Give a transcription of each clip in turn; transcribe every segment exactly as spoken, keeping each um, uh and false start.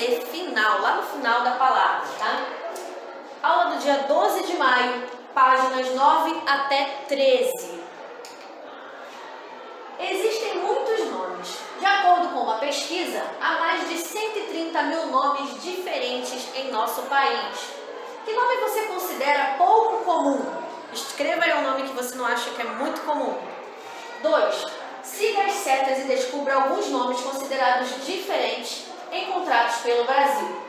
Z final, lá no final da palavra, tá? Aula do dia doze de maio, páginas nove até treze. Existem muitos nomes. De acordo com uma pesquisa, há mais de cento e trinta mil nomes diferentes em nosso país. Que nome você considera pouco comum? Escreva aí um nome que você não acha que é muito comum. dois. Siga as setas e descubra alguns nomes considerados diferentes encontrados pelo Brasil.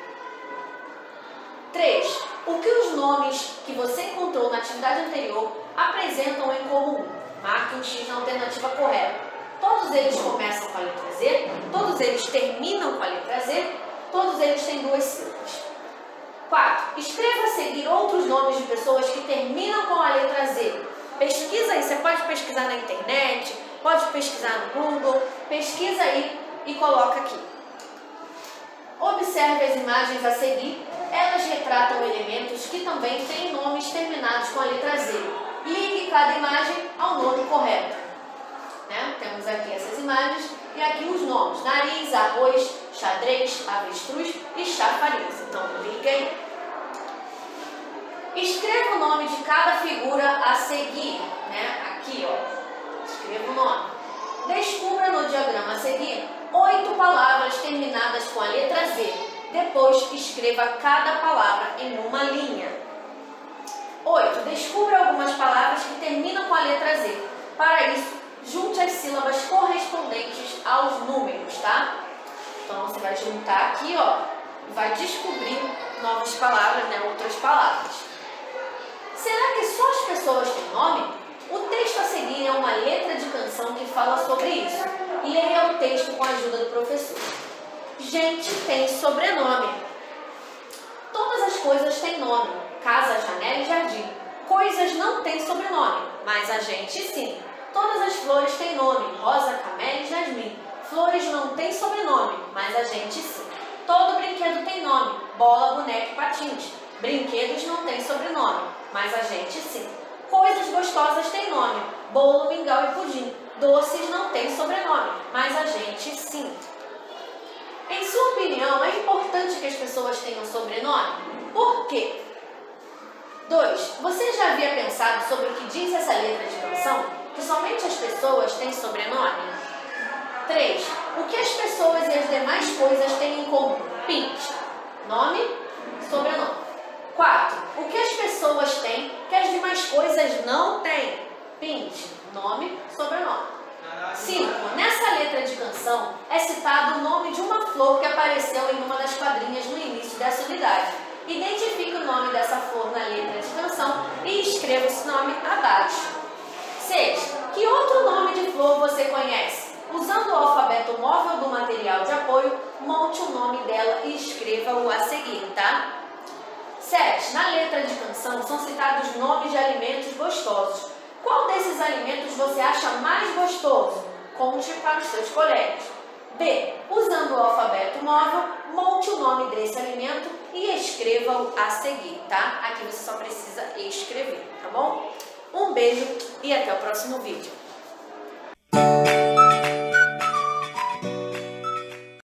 três. O que os nomes que você encontrou na atividade anterior apresentam em comum? Marque um X na alternativa correta. Todos eles começam com a letra Z, todos eles terminam com a letra Z, todos eles têm duas sílabas. quatro. Escreva a seguir outros nomes de pessoas que terminam com a letra Z. Pesquisa aí, você pode pesquisar na internet, pode pesquisar no Google, pesquisa aí e coloca aqui. Observe as imagens a seguir, elas retratam elementos que também têm nomes terminados com a letra Z. Ligue cada imagem ao nome correto. Né? Temos aqui essas imagens e aqui os nomes: nariz, arroz, xadrez, avestruz e chafariz. Então, liguem. Escreva o nome de cada figura a seguir. Né? Aqui, ó. Escreva o nome. Descubra no diagrama a seguir oito palavras terminadas com a letra Z. Depois, escreva cada palavra em uma linha. oito. Descubra algumas palavras que terminam com a letra Z. Para isso, junte as sílabas correspondentes aos números, tá? Então, você vai juntar aqui, ó, e vai descobrir novas palavras, né, outras palavras. Será que só as pessoas têm nome? O texto a seguir é uma letra de canção que fala sobre isso. Leia o texto com a ajuda do professor. Gente tem sobrenome. Todas as coisas têm nome. Casa, janela e jardim. Coisas não têm sobrenome, mas a gente sim. Todas as flores têm nome. Rosa, camélia e jasmim. Flores não têm sobrenome, mas a gente sim. Todo brinquedo tem nome. Bola, boneca e patins. Brinquedos não têm sobrenome, mas a gente sim. Coisas gostosas têm nome. Bolo, mingau e pudim. Doces não têm sobrenome, mas a gente sim. Em sua opinião, é importante que as pessoas tenham sobrenome? Por quê? dois. Você já havia pensado sobre o que diz essa letra de canção? Que somente as pessoas têm sobrenome? três. O que as pessoas e as demais coisas têm em comum? Pinte. Nome, sobrenome. quatro. O que as pessoas têm que as demais coisas não têm? Pinte. Nome, sobrenome. cinco. Nessa letra de canção é citado o nome de uma flor que apareceu em uma das quadrinhas no início dessa unidade. Identifique o nome dessa flor na letra de canção e escreva esse nome abaixo. seis. Que outro nome de flor você conhece? Usando o alfabeto móvel do material de apoio, monte o nome dela e escreva-o a seguir, tá? sete. Na letra de canção são citados nomes de alimentos gostosos. Qual desses alimentos você acha mais gostoso? Conte para os seus colegas. B. Usando o alfabeto móvel, monte o nome desse alimento e escreva-o a seguir, tá? Aqui você só precisa escrever, tá bom? Um beijo e até o próximo vídeo.